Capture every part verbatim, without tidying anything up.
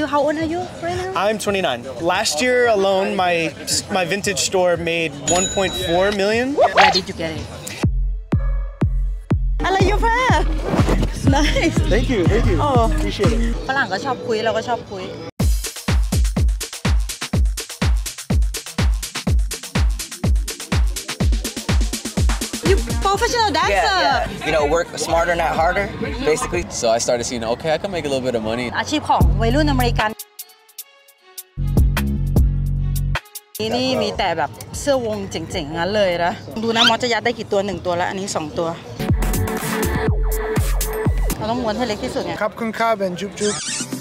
how old are you right now? I'm twenty-nine. Last year alone, my my vintage store made one point four million. Where did you get it? อะไรยูแพ้ Nice. Thank you, thank you. Oh, appreciate it. ฝรั่งก็ชอบคุยเราก็ชอบคุยProfessional dancer. Yeah, yeah. You know, work smarter, not harder, basically. So I started seeing, okay, I can make a little bit of money. อาชีพของวัยรุ่นอเมริกันนี่นี่มีแต่แบบเสื้อวงเจ๋งๆงั้นเลยนะดูนะมอสจะยัดได้กี่ตัวหนึ่งตัวแล้วอันนี้สองตัวเราต้องม้วนให้เล็กที่สุดไงครับคุณค่าเป็นจุ๊บจุ๊บ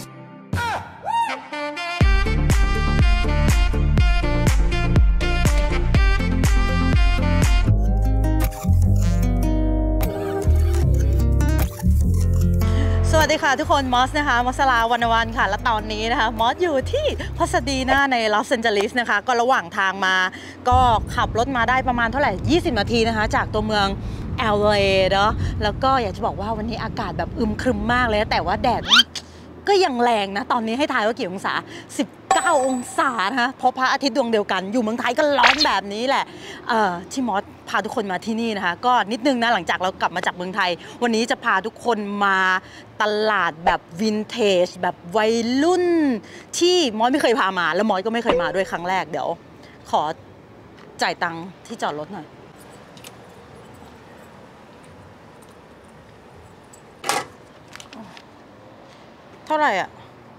สวัสดีค่ะทุกคนมอสนะคะมอสลาวันวันค่ะและตอนนี้นะคะมอสอยู่ที่พาซาดีนาในลอสแอนเจลิสนะคะก็ระหว่างทางมาก็ขับรถมาได้ประมาณเท่าไหร่ยี่สิบนาทีนะคะจากตัวเมือง แอล เอ เนาะแล้วก็อยากจะบอกว่าวันนี้อากาศแบบอึมครึมมากเลยแต่ว่าแดดก็ยังแรงนะตอนนี้ให้ทายว่ากี่องศาสิบเก้าองศานะคะเพราะพระอาทิตย์ดวงเดียวกันอยู่เมืองไทยก็ร้อนแบบนี้แหละเอ่อที่มอสพาทุกคนมาที่นี่นะคะก็นิดนึงนะหลังจากเรากลับมาจากเมืองไทยวันนี้จะพาทุกคนมาตลาดแบบวินเทจแบบวัยรุ่นที่มอสไม่เคยพามาแล้วมอสก็ไม่เคยมาด้วยครั้งแรกเดี๋ยวขอจ่ายตังค์ที่จอดรถหน่อยเท่าไหร่อ่ะ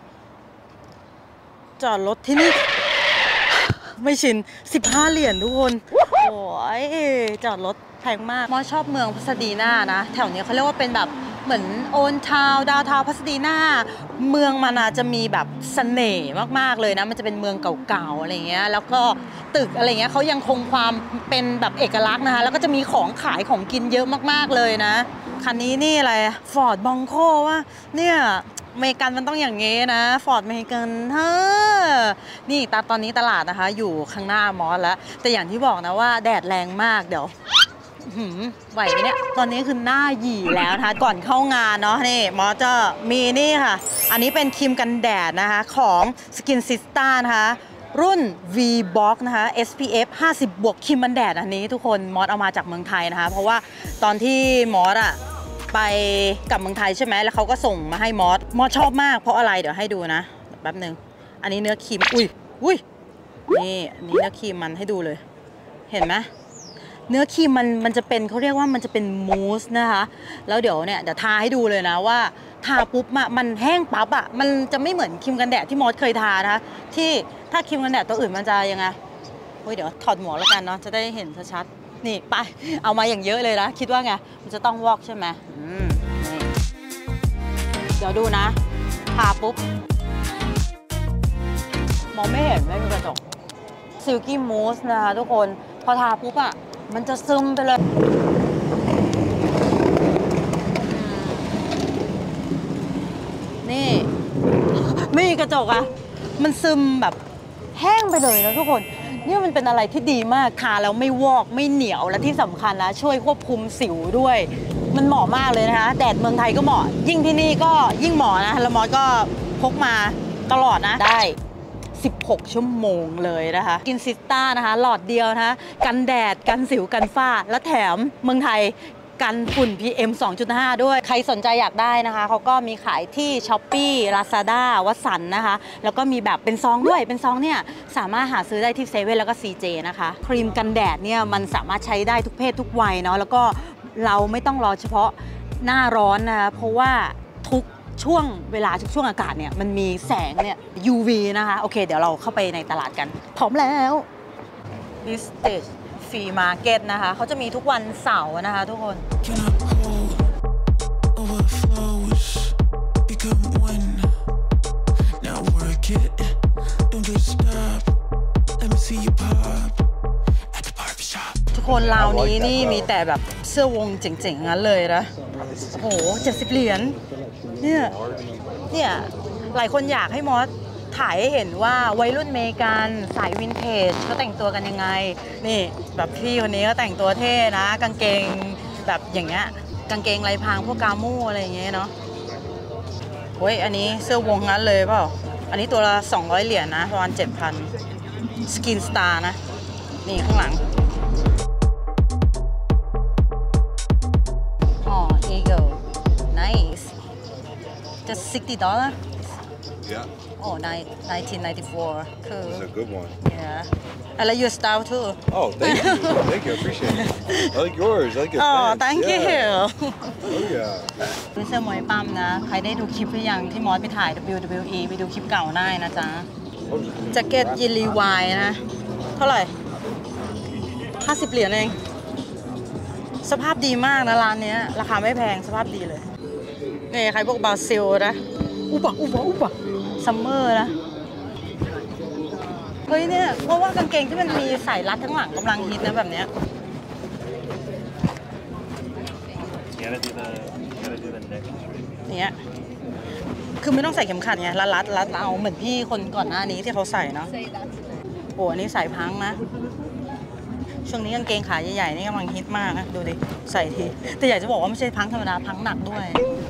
จอดรถที่นี่ไม่ชินสิบห้าเหรียญทุกคนโอ้ยจอดรถแพงมากมอชอบเมืองพาซาดีนานะแถวนี้เขาเรียกว่าเป็นแบบเหมือนโอนทาวน์ดาวทาวน์พาซาดีนาเมืองมันจะมีแบบเสน่ห์มากๆเลยนะมันจะเป็นเมืองเก่าๆอะไรเงี้ยแล้วก็ตึกอะไรเงี้ยเขายังคงความเป็นแบบเอกลักษณ์นะคะแล้วก็จะมีของขายของกินเยอะมากๆเลยนะคันนี้นี่อะไรฟอร์ดบองโก้วะเนี่ยอเมริกันมันต้องอย่างงี้นะฟอร์ดอเมริกันเฮ้อนี่ตาตอนนี้ตลาดนะคะอยู่ข้างหน้ามอสแล้วแต่อย่างที่บอกนะว่าแดดแรงมากเดี๋ยวไหวไหมเนี่ยตอนนี้คือหน้าหยีแล้วนะคะก่อนเข้างานเนาะนี่มอสจะมีนี่ค่ะอันนี้เป็นครีมกันแดดนะคะของ Skin Sister นะคะรุ่น V Box นะคะ เอส พี เอฟ ห้าสิบบวกครีมกันแดดอันนี้ทุกคนมอสเอามาจากเมืองไทยนะคะเพราะว่าตอนที่มอสอะไปกับเมืองไทยใช่ไหมแล้วเขาก็ส่งมาให้มอสมอสชอบมากเพราะอะไรเดี๋ยวให้ดูนะแป๊บหนึ่งอันนี้เนื้อครีมอุ้ยอุ้ยนี่อันนี้เนื้อครีมมันให้ดูเลยเห็นไหมเนื้อครีมมันมันจะเป็นเขาเรียกว่ามันจะเป็นมูสนะคะแล้วเดี๋ยวเนี่ยเดี๋ยวทาให้ดูเลยนะว่าทาปุ๊บมันแห้งปั๊บอ่ะมันจะไม่เหมือนครีมกันแดดที่มอสเคยทานะคะที่ถ้าครีมกันแดดตัวอื่นมันจะยังไงเฮ้ยเดี๋ยวถอดหมวกแล้วกันเนาะจะได้เห็นชัดๆนี่ไปเอามาอย่างเยอะเลยนะคิดว่าไงมันจะต้องวอกใช่ไหมอืมนี่เดี๋ยวดูนะทาปุ๊บมองไม่เห็นไม่มีกระจกซิลกี้มูสนะคะทุกคนพอทาปุ๊บอ่ะมันจะซึมไปเลยนี่ไม่มีกระจกอ่ะมันซึมแบบแห้งไปเลยนะทุกคนนี่มันเป็นอะไรที่ดีมากทาแล้วไม่วอกไม่เหนียวและที่สำคัญนะช่วยควบคุมสิวด้วยมันเหมาะมากเลยนะคะแดดเมืองไทยก็เหมาะยิ่งที่นี่ก็ยิ่งเหมาะนะแล้วมอสก็พกมาตลอดนะได้สิบหกชั่วโมงเลยนะคะกินซิสต้านะคะหลอดเดียวนะคะกันแดดกันสิวกันฝ้าและแถมเมืองไทยกันฝุ่น พี เอ็ม สองจุดห้า ด้วยใครสนใจอยากได้นะคะเขาก็มีขายที่ Shopee Lazada วัสันนะคะแล้วก็มีแบบเป็นซองด้วยเป็นซองเนี่ยสามารถหาซื้อได้ที่เซเว่นแล้วก็ ซี เจ นะคะครีมกันแดดเนี่ยมันสามารถใช้ได้ทุกเพศทุกวัยเนาะแล้วก็เราไม่ต้องรอเฉพาะหน้าร้อนนะคะเพราะว่าทุกช่วงเวลาทุกช่วงอากาศเนี่ยมันมีแสงเนี่ย ยู วี นะคะโอเคเดี๋ยวเราเข้าไปในตลาดกันพร้อมแล้วดิสเตจฟรีมาร์เก็ตนะคะเขาจะมีทุกวันเสาร์นะคะทุกคนทุกคนราวนี้นี่มีแต่แบบเสื้อวงเจ๋งๆงั้นเลยนะโอ้โหเจ็ดสิบเหรียญเนี่ยเนี่ยหลายคนอยากให้มอสถ่ายให้เห็นว่าวัยรุ่นอเมริกันสายวินเทจเขาแต่งตัวกันยังไงนี่แบบพี่คนนี้ก็แต่งตัวเท่นะกางเกงแบบอย่างเงี้ยกางเกงลายพรางพวกกามูอะไรอย่างเงี้ยเนาะเฮ้ยอันนี้เสื้อวงงั้นเลยเปล่าอันนี้ตัวละสองร้อยเหรียญนะประมาณ เจ็ดพัน Skin Star นะนี่ข้างหลังอ๋อ Eagle nice just sixty dollars Yeah, oh nineteen ninety-four cool it's a good one. yeah I like your style too Oh, thank you. Thank you. I appreciate it. I like yours. I like your oh pants. thank you Yeah. Oh, yeah. เป็นเสื้อมวยปั้มนะ ใครได้ดูคลิปหรือยังที่มอสไปถ่าย ดับเบิลยู ดับเบิลยู อี ไปดูคลิปเก่าได้นะจ๊ะแจ็คเก็ตยีนรีวายนะ เท่าไหร่ ห้าสิบเหรียญเอง สภาพดีมากนะร้านนี้ราคาไม่แพงสภาพดีเลย นี่ใครพวกบราซิลนะ อุบะอุบะอุบะซัมเมอร์นะ เฮ้ยเนี่ย เพราะว่ากางเกงที่มันมีสายรัดทั้งหลังกำลังฮิตนะแบบเนี้ย เนี่ยคือไม่ต้องใส่เข็มขัดไงรัดรัดรัดเอาเหมือนพี่คนก่อนหน้านี้ที่เขาใส่เนาะโอ้อันนี้ใส่พังนะช่วงนี้กางเกงขาใหญ่ๆนี่กำลังฮิตมากนะดูดิใส่ทีแต่อยากจะบอกว่าไม่ใช่พังธรรมดาพังหนักด้วย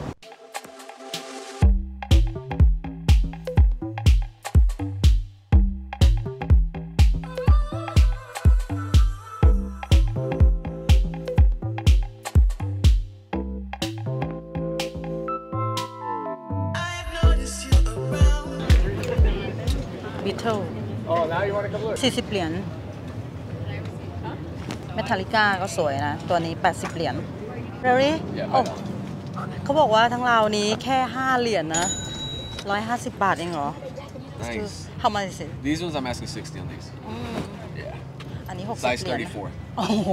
บิทเทิลสี่สิบเหรียญเมทัลลิก้าก็สวยนะ ตัวนี้แปดสิบเหรียญ really โอ้เขาบอกว่าทั้งเรานี้แค่ห้าเหรียญนะหนึ่งร้อยห้าสิบบาทเองเหรอ Nice. How much is it These ones I'm asking sixty on these. อืม Yeah. อันนี้หกสิบ Size เหรียญนะ thirty-four. โอ้โห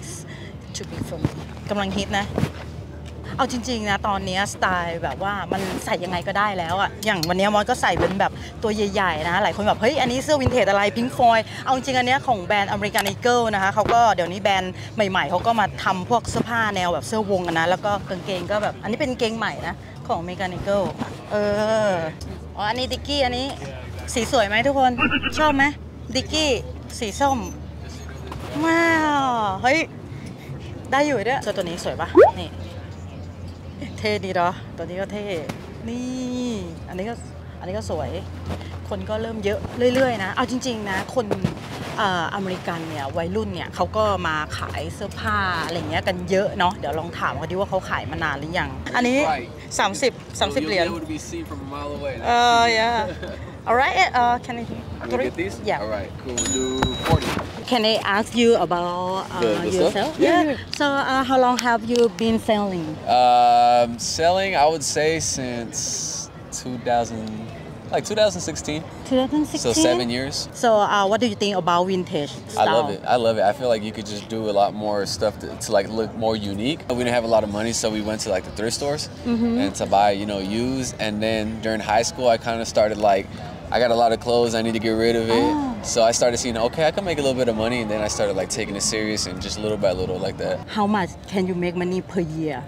to be from กำลังฮิตนะ เอาจริงๆนะตอนนี้สไตล์แบบว่ามันใส่ยังไงก็ได้แล้วอะอย่างวันนี้มอสก็ใส่เป็นแบบตัวใหญ่ๆนะหลายคนแบบเฮ้ยอันนี้เสื้อวินเทจอะไรพิงค์ฟอยเอาจริงๆอันนี้ของแบรนด์อเมริกันอีเกิลนะคะเขาก็เดี๋ยวนี้แบรนด์ใหม่ๆเขาก็มาทำพวกเสื้อผ้าแนวแบบเสื้อวงนะแล้วก็กางเกงก็แบบอันนี้เป็นกางเกงใหม่นะของอเมริกันอีเกิลเอออ๋ออันนี้ดิกกี้อันนี้สีสวยไหมทุกคนชอบไหมดิกกี้สีส้มว้าวเฮ้ยได้อยู่ด้วยเสื้อตัวนี้สวยปะนี่เท่ดีเนาะตัวนี้ก็เท่นี่อันนี้ก็อันนี้ก็สวยคนก็เริ่มเยอะเรื่อยๆนะเอาจริงๆนะคนเอ่ออเมริกันเนี่ยวัยรุ่นเนี่ยเขาก็มาขายเสื้อผ้าอะไรเงี้ยกันเยอะเนาะเดี๋ยวลองถามเขาดิว่าเขาขายมานานหรือยังอันนี้สามสิบ สามสิบเหรียญเออ yeah alright uh can I You get these? yeah Alright, cool. We'll do forty. Can I ask you about uh, The- the yourself? stuff? Yeah, yeah. So uh, how long have you been selling? Um, selling, I would say since two thousand, like twenty sixteen. twenty sixteen. So seven years. So uh, what do you think about vintage style? I love it. I love it. I feel like you could just do a lot more stuff to, to like look more unique. We didn't have a lot of money, so we went to like the thrift stores Mm-hmm. and to buy, you know, used. And then during high school, I kind of started like, I got a lot of clothes. I need to get rid of it. Oh. So I started seeing, okay, I can make a little bit of money. And then I started like taking it serious and just little by little like that. How much can you make money per year?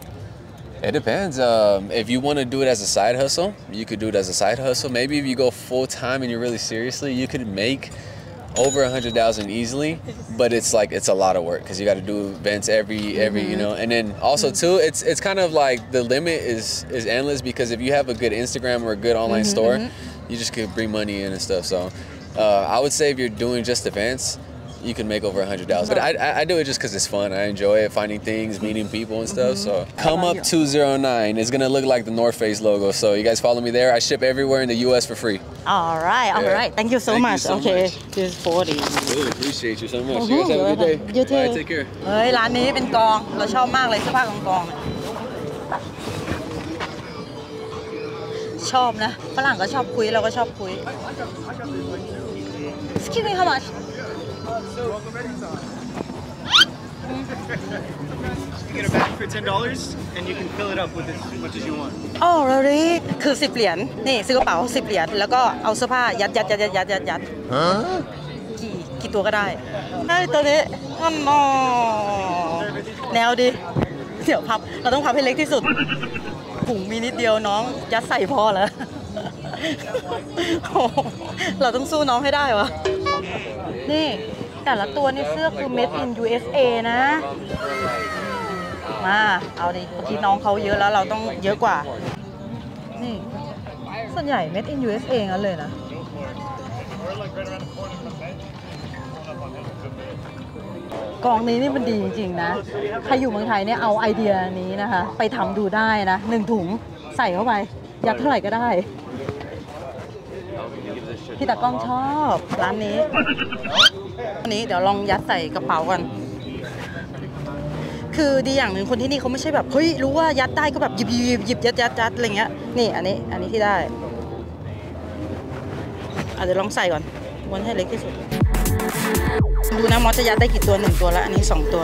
It depends. Um, if you want to do it as a side hustle, you could do it as a side hustle. Maybe if you go full time and you're really seriously, you could make over a hundred thousand easily. But it's like it's a lot of work because you got to do events every every you know. And then also too, it's it's kind of like the limit is is endless because if you have a good Instagram or a good online store, you just could bring money in and stuff. So uh, I would say if you're doing just events, you can make over a hundred thousand. But I, I I do it just because it's fun. I enjoy it, finding things, meeting people and stuff. So come up two oh nine. It's gonna look like the North Face logo. So you guys follow me there. I ship everywhere in the U S for free. All right, all Yeah. right. Thank you so Thank you much. so okay, much. this is forty. Really appreciate you so much. You guys have a good day. You too. Bye. Take care. เฮ้ยร้านนี้เป็นกองเราชอบมากเลยเสื้อผ้ากองกองๆเนี่ยชอบนะฝรั่งก็ชอบคุยเราก็ชอบคุย Excuse me, how much? You get a bag for ten dollars, and you can fill it up with as much as you want. อ๋อ really คือสิบเหรียญนี่ซื้อกระเป๋าสิบเหรียญแล้วก็เอาเสื้อผ้ายัดยัดยัดยัดยัดยัดยัดกี่กี่ตัวก็ได้ไอ้ตัวนี้อ๋อno แนวดีเดี๋ยวพับเราต้องพับให้เล็กที่สุดถุงมีนิดเดียวน้องยัดใส่พอแล้ว โอ้โหเราต้องสู้น้องให้ได้วะนี่แต่ละตัวนี่เสื้อคือ made in ยู เอส เอ นะมาเอาดิเมื่อกี้น้องเขาเยอะแล้วเราต้องเยอะกว่านี่ส่วนใหญ่ made in ยู เอส เอ งั้นเลยนะกองนี้นี่มันดีจริงๆนะใครอยู่เมืองไทยเนี่ยเอาไอเดียนี้นะคะไปทำดูได้นะหนึ่งถุงใส่เข้าไปยัดเท่าไหร่ก็ได้พี่ตากล้องชอบร้านนี้อันนี้เดี๋ยวลองยัดใส่กระเป๋ากันคือดีอย่างหนึ่งคนที่นี่เขาไม่ใช่แบบเฮ้ยรู้ว่ายัดได้ก็แบบหยิบหยิบหยิบยัดยัดยัดอะไรเงี้ยนี่อันนี้อันนี้ที่ได้อาจจะลองใส่ก่อนม้วนให้เล็กที่สุดดูนะมอสจะยัดได้กี่ตัวหนึ่งตัวแล้วอันนี้สองตัว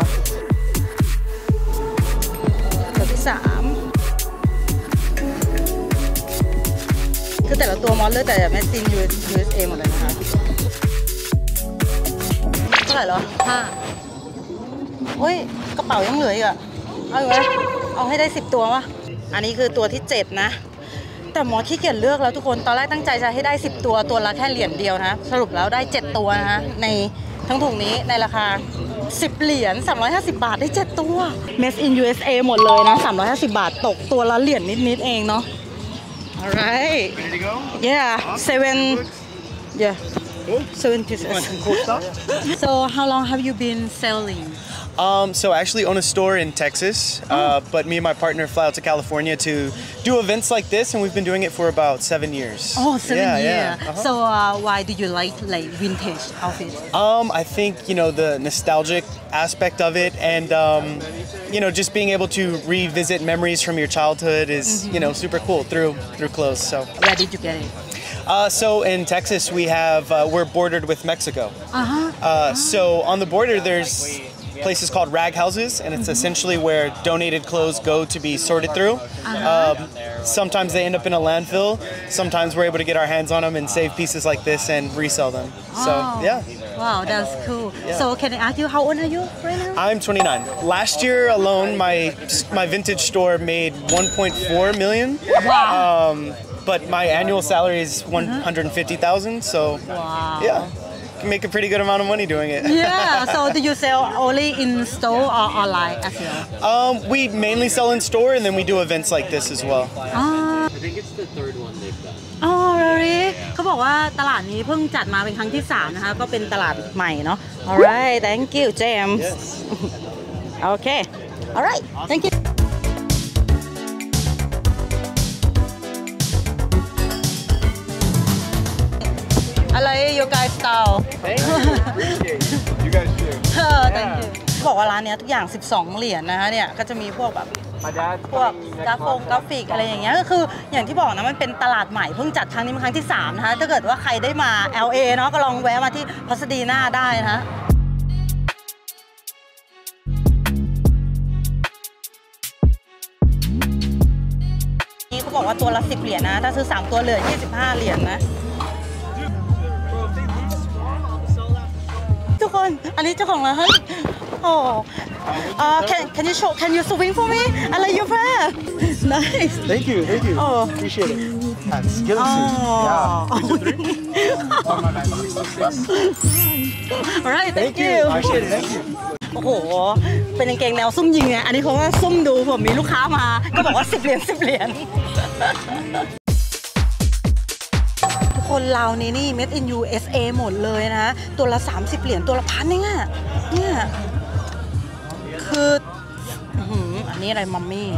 ตัวที่สามคือแต่ละตัวมอสเลยแต่แมสซิน ยู เอส เอ หมดเลยนะคะเท่าไหร่เหรอห้าเฮ้ยกระเป๋ายังเหลืออีกอะเอาอยู่ไหมเอาให้ได้สิบตัววะอันนี้คือตัวที่เจ็ดนะแต่หมอขี้เกียจเลือกแล้วทุกคนตอนแรกตั้งใจจะให้ได้สิบตัวตัวละแค่เหรียญเดียวนะสรุปแล้วได้เจ็ดตัวนะคะในทั้งถุงนี้ในราคาสิบเหรียญสามร้อยห้าสิบบาทได้เจ็ดตัว Made in ยู เอส เอ หมดเลยนะสามร้อยห้าสิบบาทตกตัวละเหรียญนิดๆเองเนาะ alright Ready to go? yeah seven yeah seven pieces Some cool stuff. so how long have you been selling Um, so I actually own a store in Texas, uh, but me and my partner fly out to California to do events like this, and we've been doing it for about seven years. oh seven yeah, years yeah. Uh-huh. so uh, why do you like like vintage outfits Um, I think you know the nostalgic aspect of it, and um, you know just being able to revisit memories from your childhood is mm-hmm. you know super cool through through clothes. So where did you get it uh, so in Texas we have uh, we're bordered with Mexico. uh-huh Uh, so on the border there's places called rag houses, and it's essentially where donated clothes go to be sorted through. Uh-huh. Um, sometimes they end up in a landfill. Sometimes we're able to get our hands on them and save pieces like this and resell them. So oh. yeah. Wow, that's cool. Yeah. So can I ask you how old are you right now? I'm twenty-nine. Last year alone, my my vintage store made one point four million. Wow. Um, but my annual salary is one hundred fifty thousand. So Wow. yeah. Can make a pretty good amount of money doing it. Yeah, so do you sell only in store or online as well? Um, we mainly sell in store, and then we do events like this as well. Ah. I think it's the third one they've done. Oh, really? เขาบอกว่าตลาดนี้เพิ่งจัดมาเป็นครั้งที่สามนะคะก็เป็นตลาดใหม่เนาะ Alright, thank you, James. Okay. Alright, thank you. I like your guys' style. Thank you. Appreciate it. You guys too. เออ thank you. บอกว่าร้านเนี้ยทุกอย่างสิบสองเหรียญนะคะเนี่ยก็จะมีพวกแบบ My dad. พวกกราฟงกราฟิกอะไรอย่างเงี้ยก็คืออย่างที่บอกนะมันเป็นตลาดใหม่เพิ่งจัดครั้งนี้เป็นครั้งที่สามนะคะถ้าเกิดว่าใครได้มา แอล เอ เนาะก็ลองแวะมาที่พัสดีนาได้นะนี่เขาบอกว่าตัวละสิบเหรียญนะถ้าซื้อสามตัวเหลือยี่สิบห้าเหรียญนะทุกคนอันนี้เจ้าของร้านโอ้ Uh, can can you show can you swing for me? I like your pair. Nice. Thank you. Thank you. Oh. Appreciate it. That's good. Oh. Yeah. Alright, thank Thank you. you. Appreciate it. Thank you. โอ้โหเป็นกางเกงแนวซุ่มยิงไงอันนี้เขาว่าซุ่มดูผมมีลูกค้ามาก็บอกว่าสิบเหรียญสิบเหรียญทุกคนเรานี่นี่ Made in ยู เอส เอ หมดเลยนะตัวละสามสิบเหรียญตัวละพันเองอะเนี่ยคืออันนี้อะไรมัมมี่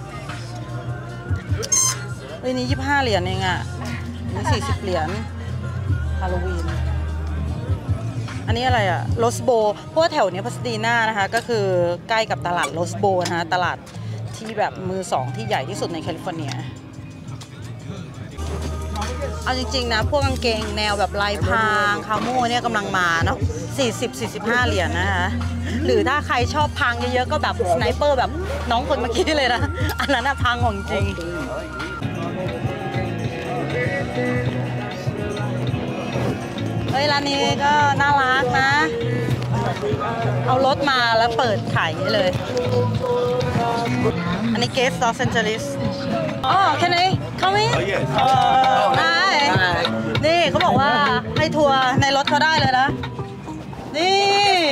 เฮ้ยนี่ยี่สิบห้าเหรียญเองอะนี่สี่สิบเหรียญฮาโลวีนอันนี้อะไรอะโรสโบเพราะว่าแถวนี้พัสดีนานะคะก็คือใกล้กับตลาดโรสโบนะคะตลาดที่แบบมือสองที่ใหญ่ที่สุดในแคลิฟอร์เนียเอาจริงๆนะพวกกางเกงแนวแบบลายพรางคาโม่เนี่ยกำลังมาเนาะสี่สิบ สี่สิบห้าเหรียญนะคะหรือถ้าใครชอบพรางเยอะๆก็แบบสไนเปอร์แบบน้องคนเมื่อกี้เลยนะอันนั้นอะพรางของจริงเฮ้ยร้านนี้ก็น่ารักนะเอารถมาแล้วเปิดขายเลย อันนี้เกสลอสแอนเจลิสอ๋อ can I come in อ๋อได้นี่เขาบอกว่าให้ทัวร์ในรถเขาได้เลยนะนี่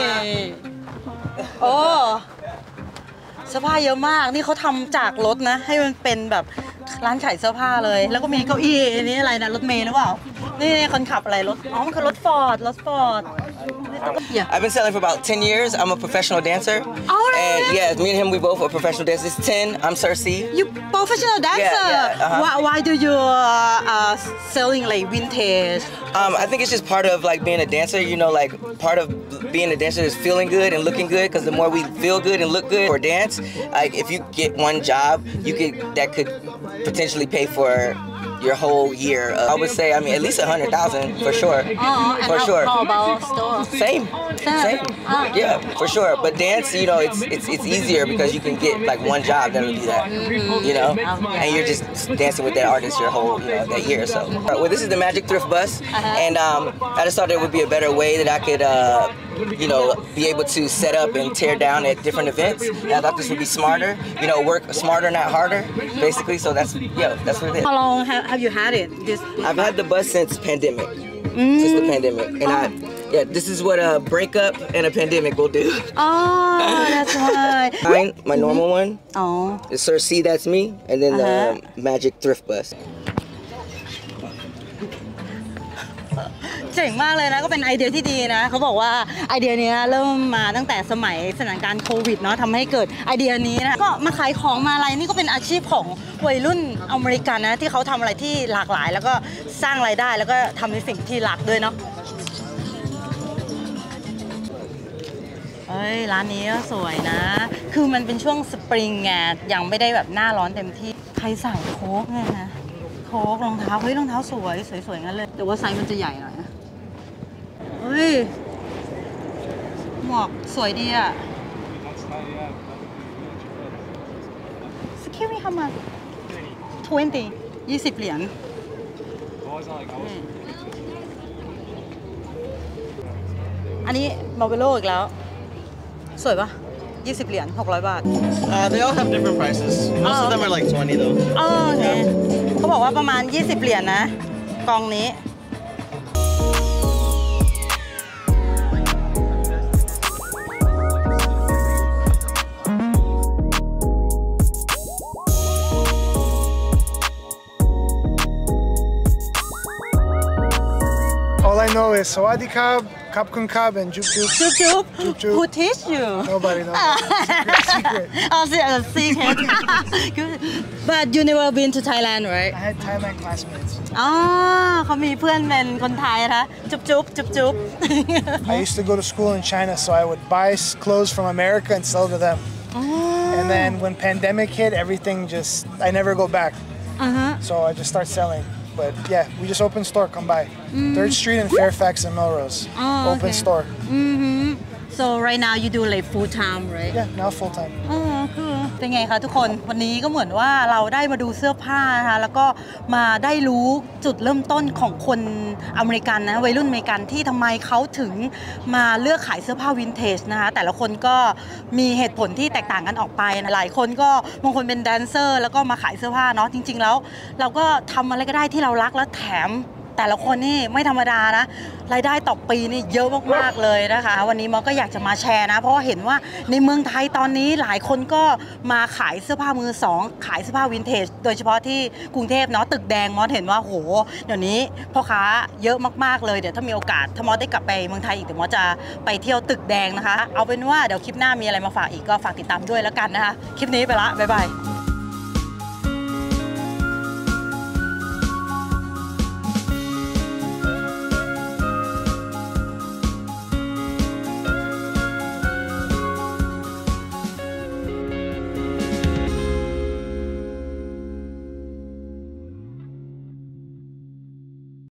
โอ้เสื้อผ้าเยอะมากนี่เขาทำจากรถนะให้มันเป็นแบบร้านขายเสื้อผ้าเลยแล้วก็มีเก้าอี้นี่อะไรนะรถเมล์หรือเปล่านี่คนขับอะไรรถอ๋อมันคือรถฟอร์ดรถฟอร์ด I've been selling for about ten years. I'm a professional dancer. Oh, really? And yeah, me and him, we both are professional dancers. ten. I'm Cersei. You professional dancer. Yeah, yeah, uh-huh. Why, why do you uh, uh, selling like vintage? Um, I think it's just part of like being a dancer. You know, like part of being a dancer is feeling good and looking good. Because the more we feel good and look good or dance, like if you get one job, you could that could potentially pay for your whole year. Uh, I would say, I mean, at least a hundred thousand for sure. Oh, and for how, sure. How about store? Same, same. Oh. Yeah, for sure. But dance, you know, it's it's it's easier because you can get like one job that'll do that. Mm-hmm. You know, Okay. and you're just dancing with that artist your whole, you know, that year or so. Well, this is the Magic Thrift Bus, Uh-huh. and um, I just thought there would be a better way that I could, uh, you know, be able to set up and tear down at different events. And I thought this would be smarter. You know, work smarter, not harder, basically. So that's yeah, that's what it is. How long have, have you had it? This. I've had the bus since pandemic. Mm. Since the pandemic, and I, yeah, this is what a breakup and a pandemic will do. Oh, that's why. Mine, my normal one, Oh. is Cersei, that's me, and then Uh-huh. the Magic Thrift Bus. เจ๋งมากเลยนะก็เป็นไอเดียที่ดีนะเขาบอกว่าไอเดียนี้เริ่มมาตั้งแต่สมัยสถานการณ์โควิดเนาะทำให้เกิดไอเดียนี้นะก็มาขายของมาอะไรนี่ก็เป็นอาชีพของวัยรุ่นอเมริกันนะที่เขาทำอะไรที่หลากหลาย แล้วก็สร้างรายได้แล้วก็ทำในสิ่งที่รักด้วยเนาะเอ้ยร้านนี้ก็สวยนะคือมันเป็นช่วงสปริงไงยังไม่ได้แบบหน้าร้อนเต็มที่ใครใส่โค้กเนี่ยนะโค้กรองเท้าเฮ้ยรองเท้าสวยสวยๆงั้นเลยแต่ว่าไซส์มันจะใหญ่หน่อยนะเฮ้ยหมวกสวยดีอ่ะ Excuse me how much twenty ยี่สิบเหรียญอันนี้มาเวโลอีกแล้วสวยปะยี่สิบเหรียญหกร้อยบาท Uh, they all have different prices. Most Oh, of them are like twenty though. อ๋อโอเคเขาบอกว่าประมาณยี่สิบเหรียญนะกองนี้ All I know is Sawadi Kab, Kap Kun Kab, and Jup Jup. จุ๊บจุ๊บ Jup Jup. Who teach you Nobody knows. Secret, secret. Oh, secret, secret. Good. But you never been to Thailand, right? I had Thailand classmates. อ๋อเขามีเพื่อนเป็นคนไทยนะจุ๊บจุ๊บจุ๊บจุ๊บ I used to go to school in China, so I would buy s- clothes from America and sell to them. And then when pandemic hit, everything just, I never go back. Uh-huh. So I just start selling. But yeah, we just opened store, come by. Third Street in Fairfax and Melrose. Oh, Open okay. store. Mm-hmm. So right now you do like full time, right? Yeah, now full time. อ๋อคือเป็นไงคะทุกคนวันนี้ก็เหมือนว่าเราได้มาดูเสื้อผ้านะคะแล้วก็มาได้รู้จุดเริ่มต้นของคนอเมริกันนะวัยรุ่นอเมริกันที่ทำไมเขาถึงมาเลือกขายเสื้อผ้าวินเทจนะคะแต่ละคนก็มีเหตุผลที่แตกต่างกันออกไปนะหลายคนก็บางคนเป็นแดนเซอร์แล้วก็มาขายเสื้อผ้าเนาะจริง ๆ แล้ว เราก็ทำอะไรก็ได้ที่เรารักแล้วแถมแต่ละคนนี่ไม่ธรรมดานะรายได้ต่อปีนี่เยอะมากๆเลยนะคะวันนี้มอก็อยากจะมาแชร์นะเพราะว่าเห็นว่าในเมืองไทยตอนนี้หลายคนก็มาขายเสื้อผ้ามือสองขายเสื้อผ้าวินเทจโดยเฉพาะที่กรุงเทพเนาะตึกแดงมอเห็นว่าโหเดี๋ยวนี้พ่อค้าเยอะมากๆเลยเดี๋ยวถ้ามีโอกาสถ้ามอได้กลับไปเมืองไทยอีกเดี๋ยวมอจะไปเที่ยวตึกแดงนะคะเอาเป็นว่าเดี๋ยวคลิปหน้ามีอะไรมาฝากอีกก็ฝากติดตามด้วยแล้วกันนะคะคลิปนี้ไปละบ๊ายบาย